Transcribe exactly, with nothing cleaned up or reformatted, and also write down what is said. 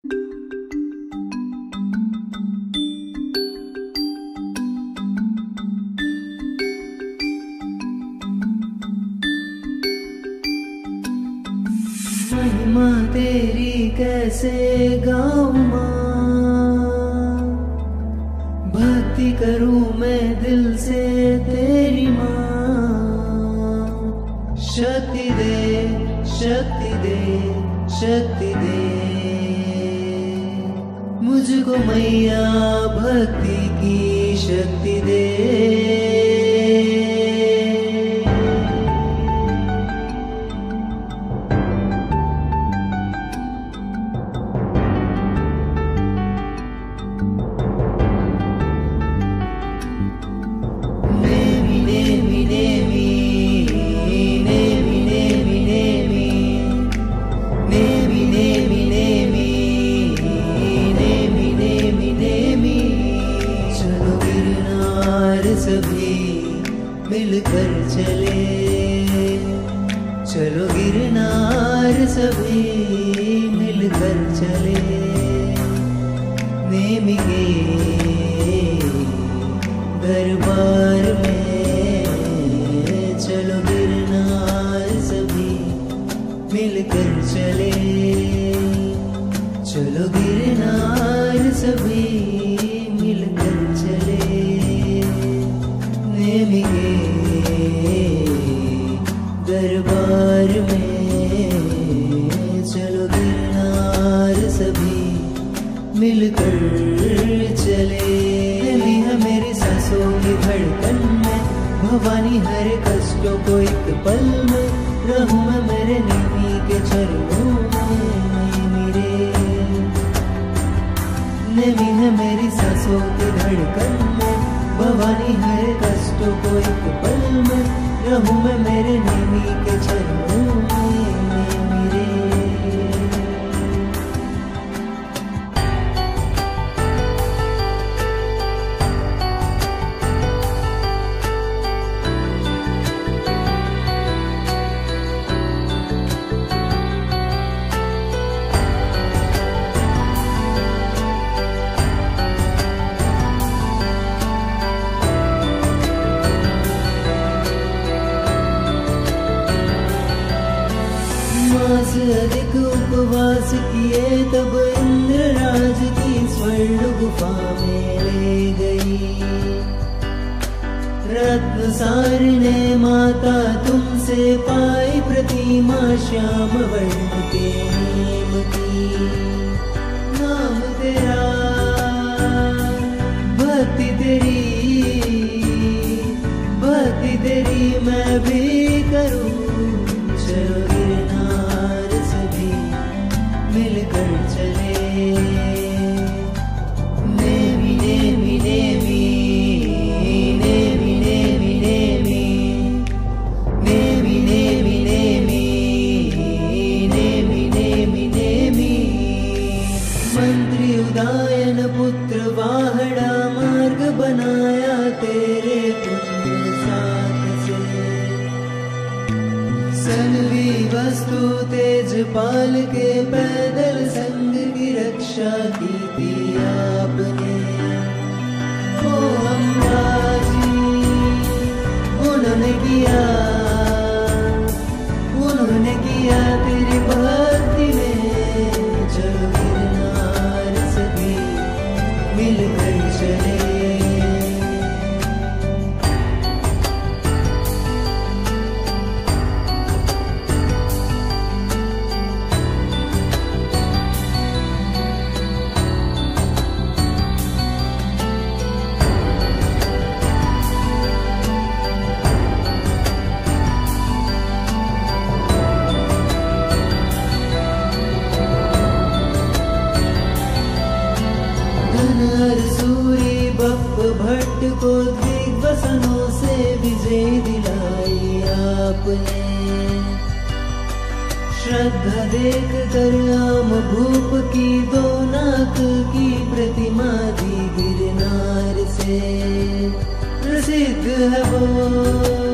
महिमा तेरी कैसे गाऊं माँ, भक्ति करूं मैं दिल से तेरी माँ। शक्ति दे शक्ति दे शक्ति दे मुझको मैया, भक्ति की शक्ति दे। सभी मिलकर चले, चलो गिरनार सभी मिलकर चले। नेमी के दरबार में चलो गिरनार सभी मिलकर चले, चलो गिरनार सभी मिलकर चले। नेमी के दरबार में चलो गिरनार सभी मिलकर चले। नेमी है मेरी सांसों की धड़कन में, भवानी हर कष्टों को एक पल में। रहूं मैं मेरे नेमी के चरणों में मेरे। नेमी है मेरी सांसों की धड़कन में, भवानी हर कष्टों को एक पल में। रहूं मैं मेरे नेमी के चरणों में मेरे। मास अधिक उपवास किए तब इंद्रराज की स्वर्ण गुफा में ले गई। रत्नसार ने माता तुमसे पाई प्रतिमा, श्याम वर्ण के नीम की। नाम तेरा भक्ति तेरी, भक्ति तेरी मैं भी करूं। चलो गिरनार सभी मिलकर चले। नेमी नेमी नेमी नेमी नेमी नेमी नेमी नेमी नेमी नेमी नेमी नेमी। मंत्री उदायन पुत्र वाहड़ा, मार्ग बनाया तेरे पुण्य साथ से। सनवी वस्तु तेजपाल के पैदल संग की रक्षा की थी आपने। ओ अम्बाजी उन्होंने किया, उन्होंने किया तेरी भक्ति में। चलो गिरनार सभी मिलकर चले। सूरी बप भट्ट को दिग्वसनों से विजय दिलाई आपने। श्रद्धा देख कर आम भूप की दो नाक की प्रतिमा दी गिरनार से। प्रसिद्ध है वो